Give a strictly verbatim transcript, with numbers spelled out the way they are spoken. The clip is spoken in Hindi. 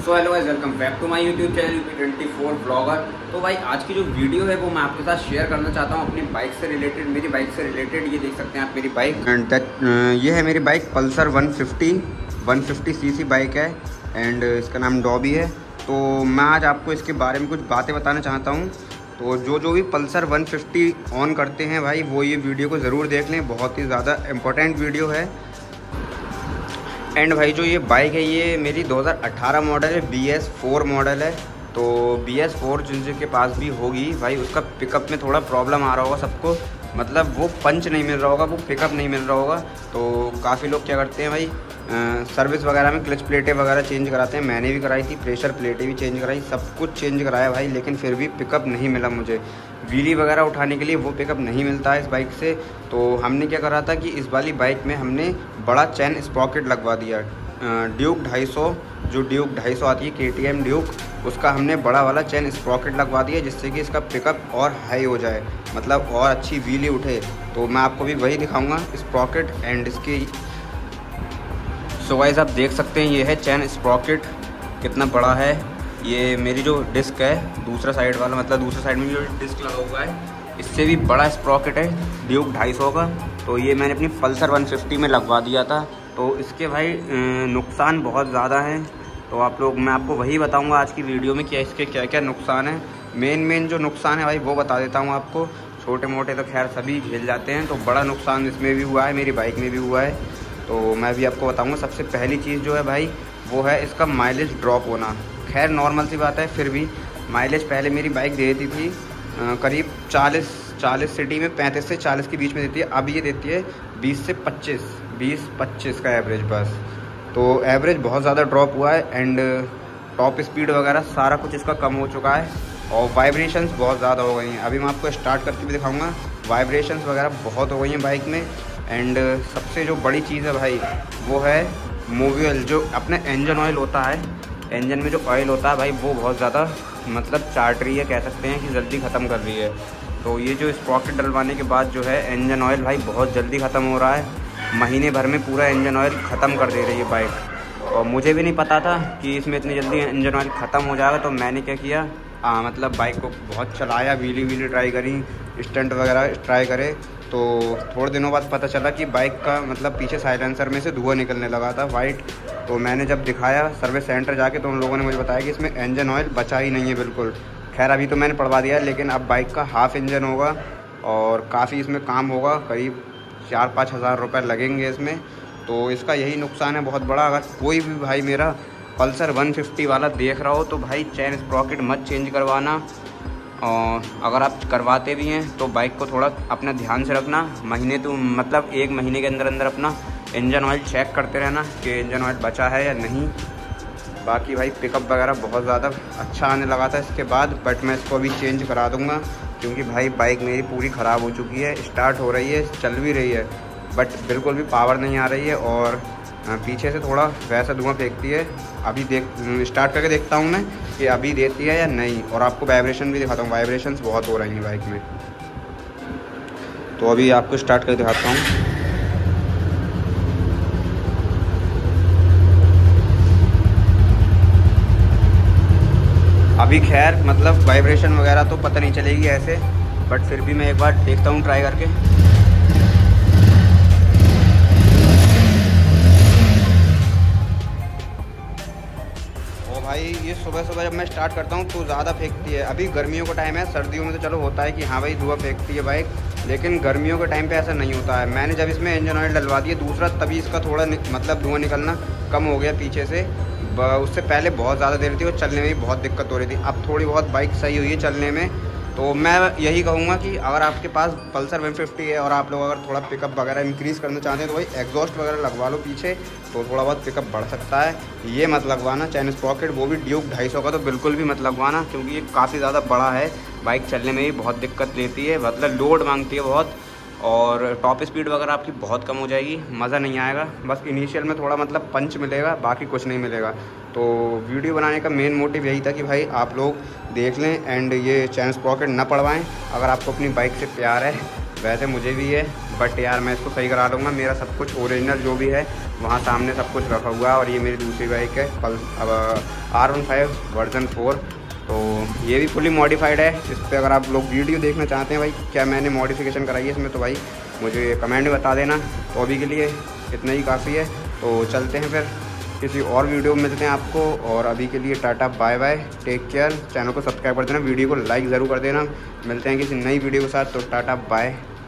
So hello guys, welcome back to my YouTube channel UP twenty four blogger. तो भाई आज की जो वीडियो है वो मैं आपके साथ शेयर करना चाहता हूँ अपनी बाइक से रिलेटेड, मेरी बाइक से रिलेटेड। ये देख सकते हैं आप मेरी बाइक, एंड दैट ये है मेरी bike Pulsar one fifty CC bike है एंड इसका नाम डॉबी है। तो मैं आज आपको इसके बारे में कुछ बातें बताना चाहता हूँ। तो जो जो भी पल्सर वन फिफ्टी ऑन करते हैं भाई वो ये वीडियो को ज़रूर देख लें, बहुत ही ज़्यादा इम्पोर्टेंट वीडियो है। एंड भाई जो ये बाइक है ये मेरी दो हज़ार अठारह मॉडल है, बी एस फोर मॉडल है। तो बी एस फोर जिन जिनके पास भी होगी भाई उसका पिकअप में थोड़ा प्रॉब्लम आ रहा होगा सबको, मतलब वो पंच नहीं मिल रहा होगा, वो पिकअप नहीं मिल रहा होगा। तो काफ़ी लोग क्या करते हैं भाई आ, सर्विस वगैरह में क्लच प्लेटें वगैरह चेंज कराते हैं। मैंने भी कराई थी, प्रेशर प्लेटें भी चेंज कराई, सब कुछ चेंज कराया भाई, लेकिन फिर भी पिकअप नहीं मिला मुझे। व्हीली वगैरह उठाने के लिए वो पिकअप नहीं मिलता है इस बाइक से। तो हमने क्या करा था कि इस वाली बाइक में हमने बड़ा चैन स्प्रॉकेट लगवा दिया। ड्यूक ढाई सौ, जो ड्यूक ढाई सौ आती है के टी एम ड्यूक, उसका हमने बड़ा वाला चैन स्प्रॉकेट लगवा दिया जिससे कि इसका पिकअप और हाई हो जाए, मतलब और अच्छी व्हीली उठे। तो मैं आपको भी वही दिखाऊंगा स्प्रॉकेट एंड इसकी। सो गाइस आप देख सकते हैं ये है चैन स्प्रॉकेट, कितना बड़ा है। ये मेरी जो डिस्क है दूसरा साइड वाला, मतलब दूसरे साइड में जो डिस्क लगा हुआ है इससे भी बड़ा स्प्रॉकेट है ड्यूक ढाई सौ का। तो ये मैंने अपनी पल्सर वन फिफ्टी में लगवा दिया था। तो इसके भाई नुकसान बहुत ज़्यादा हैं। तो आप लोग, मैं आपको वही बताऊंगा आज की वीडियो में कि इसके क्या क्या नुकसान हैं। मेन मेन जो नुकसान है भाई वो बता देता हूँ आपको, छोटे मोटे तो खैर सभी झेल जाते हैं। तो बड़ा नुकसान इसमें भी हुआ है, मेरी बाइक में भी हुआ है, तो मैं भी आपको बताऊँगा। सबसे पहली चीज़ जो है भाई वो है इसका माइलेज ड्रॉप होना। खैर नॉर्मल सी बात है, फिर भी माइलेज पहले मेरी बाइक दे देती थी आ, करीब चालीस चालीस सिटी में पैंतीस से चालीस के बीच में देती है। अब ये देती है बीस से पच्चीस, बीस पच्चीस का एवरेज बस। तो एवरेज बहुत ज़्यादा ड्रॉप हुआ है एंड टॉप स्पीड वगैरह सारा कुछ इसका कम हो चुका है और वाइब्रेशंस बहुत ज़्यादा हो गई हैं। अभी मैं आपको स्टार्ट करके भी दिखाऊंगा, वाइब्रेशंस वगैरह बहुत हो गई हैं बाइक में। एंड सबसे जो बड़ी चीज़ है भाई वो है मोबिल, जो अपने इंजन ऑयल होता है, इंजन में जो ऑयल होता है भाई वो बहुत ज़्यादा मतलब चाट रही है, कह सकते हैं कि जल्दी ख़त्म कर रही है। तो ये जो स्प्रॉकेट डलवाने के बाद जो है इंजन ऑयल भाई बहुत जल्दी ख़त्म हो रहा है, महीने भर में पूरा इंजन ऑयल ख़त्म कर दे रही है बाइक। और मुझे भी नहीं पता था कि इसमें इतनी जल्दी इंजन ऑयल ख़त्म हो जाएगा। तो मैंने क्या किया, आ, मतलब बाइक को बहुत चलाया, व्हीली व्हीली ट्राई करी, स्टंट वगैरह ट्राई करे। तो थोड़े दिनों बाद पता चला कि बाइक का मतलब पीछे साइलेंसर में से धुआं निकलने लगा था वाइट। तो मैंने जब दिखाया सर्विस सेंटर जाके तो उन लोगों ने मुझे बताया कि इसमें इंजन ऑयल बचा ही नहीं है बिल्कुल। खैर अभी तो मैंने पड़वा दिया है, लेकिन अब बाइक का हाफ इंजन होगा और काफ़ी इसमें काम होगा, करीब चार पाँच हज़ार रुपये लगेंगे इसमें। तो इसका यही नुकसान है बहुत बड़ा। अगर कोई भी भाई मेरा पल्सर वन फिफ्टी वाला देख रहा हो तो भाई चैन स्प्रॉकेट मत चेंज करवाना, और अगर आप करवाते भी हैं तो बाइक को थोड़ा अपना ध्यान से रखना। महीने तो मतलब एक महीने के अंदर अंदर अपना इंजन ऑयल चेक करते रहना कि इंजन ऑयल बचा है या नहीं। बाकी भाई पिकअप वगैरह बहुत ज़्यादा अच्छा आने लगा था इसके बाद, बट मैं इसको अभी चेंज करा दूँगा क्योंकि भाई बाइक मेरी पूरी ख़राब हो चुकी है। स्टार्ट हो रही है, चल भी रही है, बट बिल्कुल भी पावर नहीं आ रही है और पीछे से थोड़ा वैसा धुआं फेंकती है। अभी देख स्टार्ट करके देखता हूँ मैं कि अभी देती है या नहीं, और आपको वाइब्रेशन भी दिखाता हूँ, वाइब्रेशंस बहुत हो रही हैं बाइक में। तो अभी आपको स्टार्ट करके दिखाता हूँ। अभी खैर मतलब वाइब्रेशन वगैरह तो पता नहीं चलेगी ऐसे, बट फिर भी मैं एक बार देखता हूँ ट्राई करके। भाई ये सुबह सुबह जब मैं स्टार्ट करता हूँ तो ज़्यादा फेंकती है। अभी गर्मियों का टाइम है, सर्दियों में तो चलो होता है कि हाँ भाई धुआं फेंकती है बाइक, लेकिन गर्मियों के टाइम पे ऐसा नहीं होता है। मैंने जब इसमें इंजन ऑयल डलवा दिया दूसरा, तभी इसका थोड़ा मतलब धुआं निकलना कम हो गया पीछे से। उससे पहले बहुत ज़्यादा देर थी और चलने में भी बहुत दिक्कत हो रही थी। अब थोड़ी बहुत बाइक सही हुई है चलने में। तो मैं यही कहूँगा कि अगर आपके पास पल्सर वन फिफ्टी है और आप लोग अगर थोड़ा पिकअप वगैरह इंक्रीज़ करना चाहते हैं तो भाई एग्जॉस्ट वगैरह लगवा लो पीछे, तो थोड़ा बहुत पिकअप बढ़ सकता है। ये मत लगवाना चैन स्प्रॉकेट, वो भी ड्यूक ढाई सौ का तो बिल्कुल भी मत लगवाना क्योंकि ये काफ़ी ज़्यादा बड़ा है, बाइक चलने में भी बहुत दिक्कत देती है, मतलब लोड मांगती है बहुत, और टॉप स्पीड वगैरह आपकी बहुत कम हो जाएगी, मज़ा नहीं आएगा। बस इनिशियल में थोड़ा मतलब पंच मिलेगा, बाकी कुछ नहीं मिलेगा। तो वीडियो बनाने का मेन मोटिव यही था कि भाई आप लोग देख लें एंड ये चैन स्प्रॉकेट ना पड़वाएं अगर आपको अपनी बाइक से प्यार है। वैसे मुझे भी है, बट यार मैं इसको सही करा लूँगा। मेरा सब कुछ ओरिजिनल जो भी है वहाँ सामने सब कुछ रखा हुआ है। और ये मेरी दूसरी बाइक है पल अब R one five version four, तो ये भी फुली मॉडिफाइड है। इस पर अगर आप लोग वीडियो देखना चाहते हैं भाई क्या मैंने मॉडिफिकेशन कराई है इसमें, तो भाई मुझे कमेंट में बता देना। तो अभी के लिए इतना ही काफ़ी है, तो चलते हैं फिर किसी और वीडियो में मिलते हैं आपको। और अभी के लिए tata bye bye, take care. Channel को सब्सक्राइब कर देना, वीडियो को लाइक ज़रूर कर देना। मिलते हैं किसी नई वीडियो के साथ, तो टाटा बाय।